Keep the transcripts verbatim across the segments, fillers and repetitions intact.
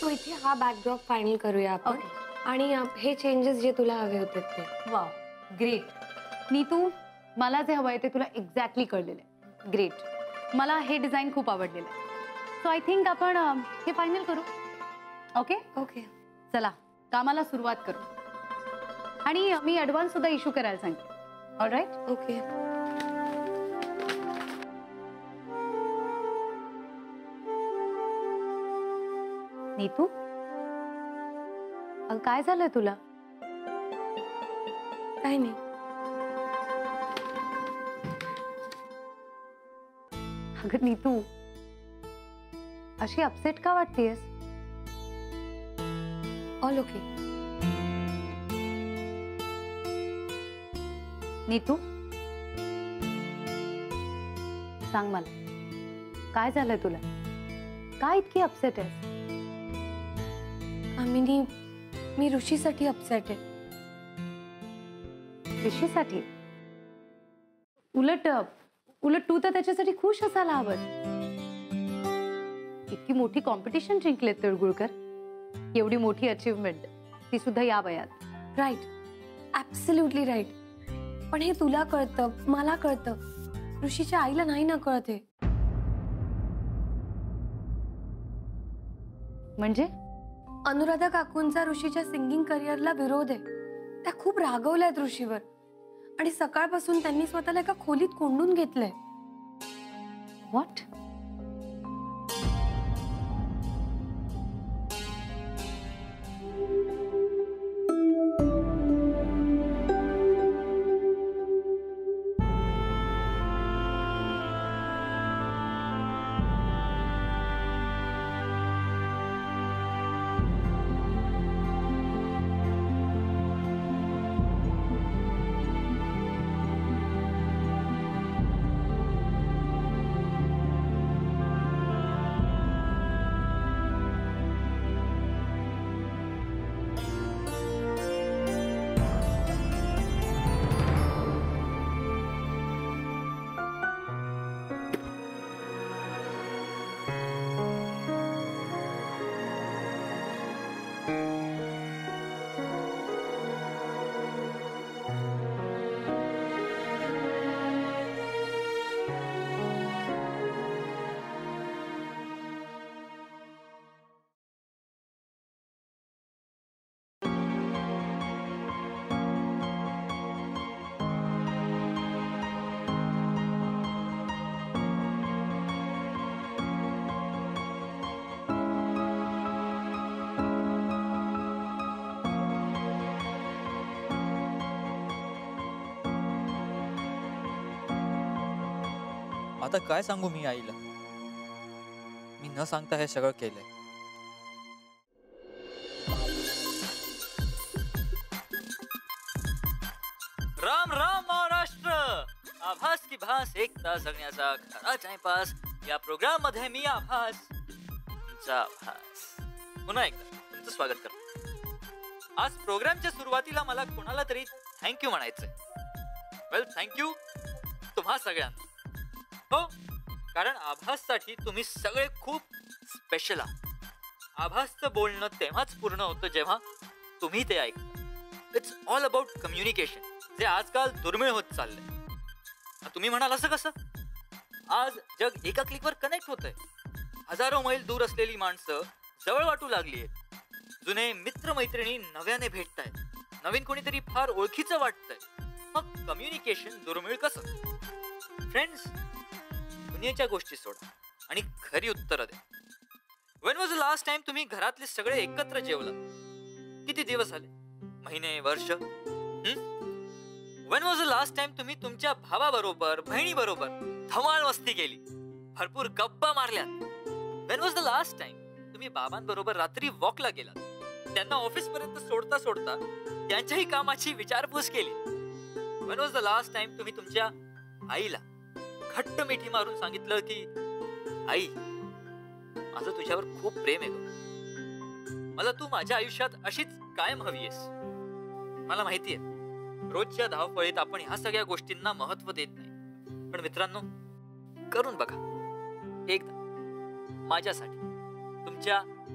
So इथे हा backdrop final करूया आपण आणि हे चेंजेस जे तुला हवे होते ते. Wow, great. नीतू, मला जे हवंय ते तुला एक्झॅक्टली कळलेलं आहे. ग्रेट. मला हे डिझाईन खूप आवडलेलं आहे. सो आय थिंक आपण हे फायनल करू. ओके ओके चला कामाला सुरुवात करू. आणि मी ॲडव्हान्स सुद्धा इश्यू करायला सांगते. ऑलराईट. ओके. नीतू, अगं काय झालंय तुला? काही नाही. अगं नीतू, अशी अपसेट का वाटतेस? All okay. नीतू, सांग मला काय झालंय तुला? काय इतकी अपसेट आहेस? कामिनी, मी ऋषीसाठी अपसेट आहे. ऋषीसाठी? उलट उलट तू तर त्याच्यासाठी खुश असायला हवं. इतकी मोठी कॉम्पिटिशन जिंकलेत तिळगुळकर. एवढी मोठी अचीवमेंट, ती सुद्धा या वयात. Right, absolutely right. पण हे तुला कळतं, मला कळतं, ऋषीच्या आईला नाही ना कळते. म्हणजे अनुराधा काकूंचा ऋषीच्या सिंगिंग करिअरला विरोध आहे. त्या खूप रागवल्यात ऋषीवर आणि सकाळपासून त्यांनी स्वतःला एका खोलीत कोंडून घेतलंय. व्हॉट? आता काय सांगू मी आईला? मी न सांगता हे सगळं केलंय. राम राम महाराष्ट्र. आभास की भास, एक तास जगण्याचा खरा टाइमपास या प्रोग्राम मध्ये मी आभास, तुमचा आभास, पुन्हा एकदा तुमचं स्वागत करतो. आज प्रोग्रामच्या सुरुवातीला मला कोणाला तरी थँक्यू म्हणायचंय. वेल, थँक्यू तुम्हा सगळ्यांना. हो, कारण आभाससाठी तुम्ही सगळे खूप स्पेशल आहात. आभासचं बोलणं तेव्हाच पूर्ण होतं जेव्हा तुम्ही ते ऐकता. इट्स ऑल अबाउट कम्युनिकेशन, जे आजकाल दुर्मिळ होत चाललंय. तुम्ही म्हणाल असं कसं? आज जग एका क्लिकवर कनेक्ट होतंय. हजारो मैल दूर असलेली माणसं जवळ वाटू लागली आहेत. जुने मित्र मैत्रिणी नव्याने भेटतायत. नवीन कोणीतरी फार ओळखीचं वाटतंय. मग कम्युनिकेशन दुर्मिळ कसं? फ्रेंड्स, दुनियेच्या गोष्टी सोडा आणि खरी उत्तरं द्या. When was the last time तुम्ही घरातले सगळे एकत्र जेवलात? किती दिवस झाले? महिने, वर्ष? When was the last time तुम्ही तुमच्या भावाबरोबर, बहिणीबरोबर धमाल मस्ती केली, भरपूर गप्पा मारल्यात? When was the last time तुम्ही बाबांबरोबर रात्री वॉकला गेलात, त्यांना ऑफिस पर्यंत सोडता सोडता त्यांच्याही कामाची विचारपूस केली? When was the last time तुम्ही तुमच्या आईला घट्ट मिठी मारून सांगितलं की आई, माझं तुझ्यावर खूप प्रेम आहे ग, मला तू माझ्या आयुष्यात अशीच कायम हवीयेस? मला माहितीये रोजच्या धावपळीत आपण ह्या सगळ्या गोष्टींना महत्व देत नाही, पण मित्रांनो, करून बघा एकदा माझ्यासाठी, तुमच्या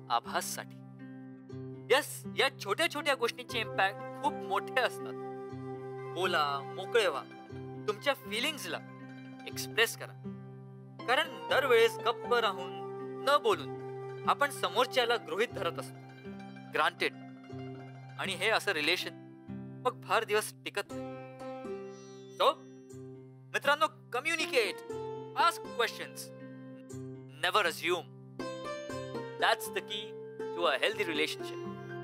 आभाससाठी. यस, या छोट्या छोट्या गोष्टींचे इम्पॅक्ट खूप मोठे असतात. बोला, मोकळे व्हा, तुमच्या फिलिंग्सला एक्सप्रेस करा. कारण दरवेळेस गप्प राहून न बोलून आपण समोरच्याला गृहीत धरत असतो, ग्रांटेड. आणि हे असं रिलेशन मग फार दिवस टिकत नाही. सो मित्रांनो, communicate, ask questions, never assume. That's the key to a healthy relationship.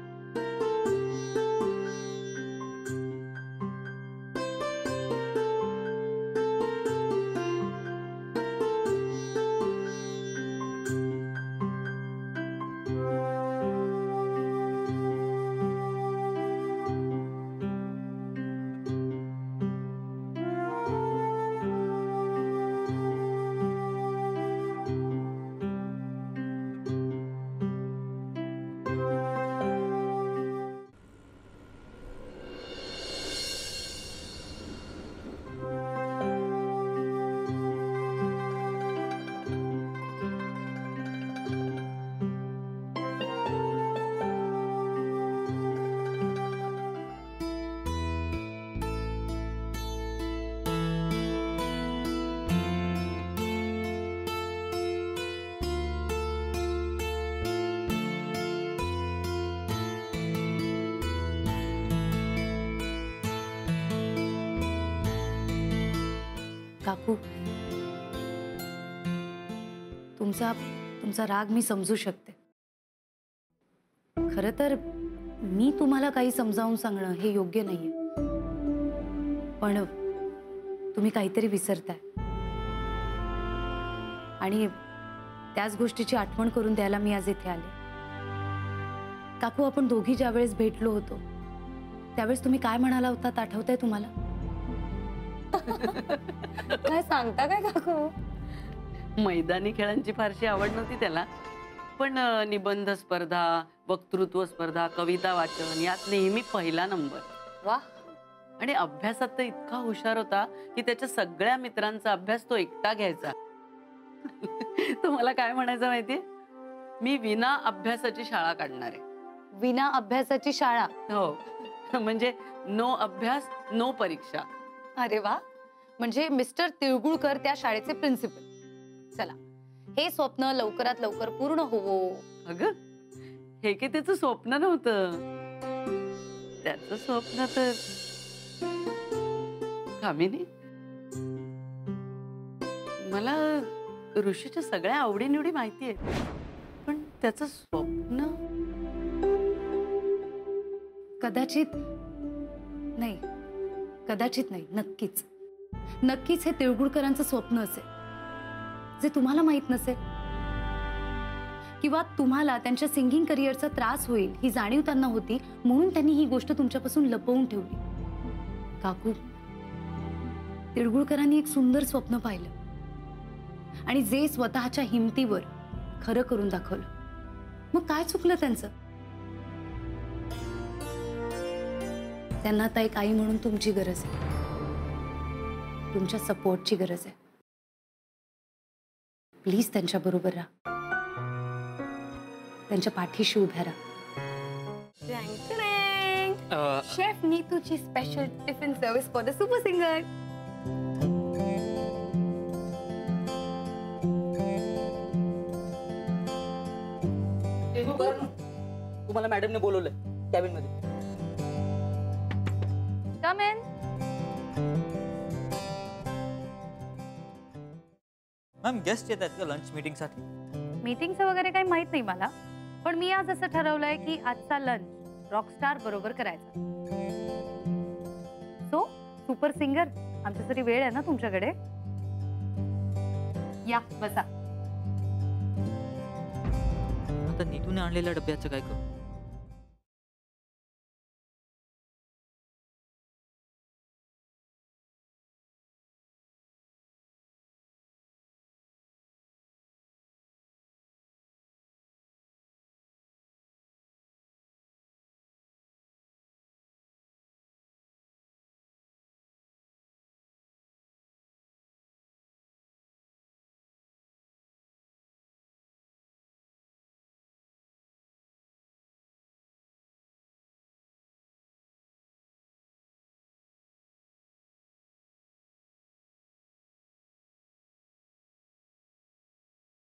काकू, तुमचा तुमचा राग मी समजू शकते. खरं तर मी तुम्हाला काही समजावून सांगणं हे योग्य नाहीये, पण तुम्ही काहीतरी विसरताय आणि त्याच गोष्टीची आठवण करून द्यायला मी आज इथे आले. काकू, आपण दोघी ज्या वेळेस भेटलो होतो त्यावेळेस तुम्ही काय म्हणाला होतात आठवतंय तुम्हाला? काय सांगता काय काकू? मैदानी खेळांची फारशी आवड नव्हती त्याला, पण अ, निबंध स्पर्धा, वक्तृत्व स्पर्धा, कविता वाचन यात नेहमी पहिला नंबर. वा. आणि अभ्यासात तर इतका हुशार होता की त्याच्या सगळ्या मित्रांचा अभ्यास तो एकटा घ्यायचा. तुम्हाला काय म्हणायचं माहितीये, मी विना अभ्यासाची शाळा काढणार आहे. विना अभ्यासाची शाळा? हो, म्हणजे नो अभ्यास नो परीक्षा. अरे वा, म्हणजे मिस्टर तिळगुळकर त्या शाळेचे प्रिन्सिपल. चला, हे स्वप्न लवकरात लवकर पूर्ण होवो. अगं, हे की त्याचं स्वप्न नव्हतं, त्याचं स्वप्न तर कामिनी, मला ऋषीच्या सगळ्या आवडीनिवडी माहिती आहेत, पण त्याचं स्वप्न कदाचित नाही, कदाचित नाही, नक्कीच नक्कीच हे तिळगुळकरांचं स्वप्न असेल जे तुम्हाला माहित नसेल, किंवा तुम्हाला त्यांच्या सिंगिंग करिअरचा त्रास होईल ही जाणीव त्यांना होती म्हणून त्यांनी ही गोष्ट तुमच्यापासून लपवून ठेवली. काकू, तिळगुळकरांनी एक सुंदर स्वप्न पाहिलं आणि जे स्वतःच्या हिमतीवर खरं करून दाखवलं. मग काय चुकलं त्यांचं? त्यांना आता एक आई म्हणून तुमची गरज आहे, तुमच्या सपोर्टची गरज आहे. प्लीज त्यांच्या बरोबर राहा, त्यांच्या पाठीशी उभ्या राहा. शेफ नीतूची special tiffin service for the super singer. तुम्हाला मॅडमने बोलवलंय कॅबिन मध्ये. कम इन. मॅम, गेस्ट येत आहेत का लंच मीटिंग साठी? मीटिंगचं वगैरे काही माहित नाही मला, पण मी आज असं ठरवलंय की आजचा लंच रॉकस्टार बरोबर करायचा. सो सुपर सिंगर, आमच्यासाठी वेळ आहे ना तुमच्याकडे? या बसा. आता नीतूने आणलेल्या डब्याचं काय करू?